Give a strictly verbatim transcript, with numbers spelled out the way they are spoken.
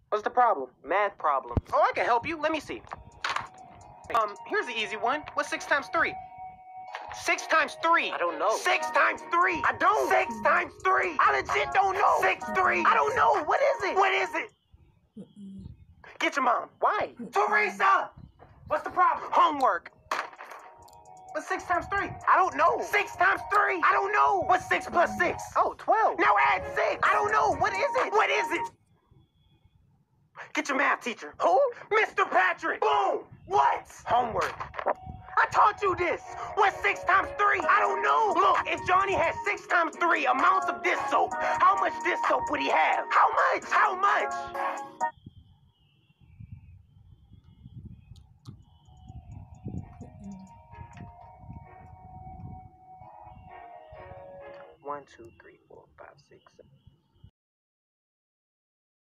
What's the problem? Math problem. Oh, I can help you. Let me see. Um, here's the easy one. What's six times three? Six times three. I don't know. Six times three. I don't. Six times three. I legit don't know. Six three. I don't know. What is it? What is it? Get your mom. Why? Teresa! What's the problem? Homework. What's six times three? I don't know. Six times three? I don't know. What's six plus six? Oh, twelve. Now add six. I don't know. What is it? What is it? Get your math teacher. Who? Mister Patrick. Boom. What? Homework. I taught you this. What's six times three? I don't know. Look, if Johnny had six times three amounts of dish soap, how much dish soap would he have? How much? How much? One, two, three, four, five, six, seven.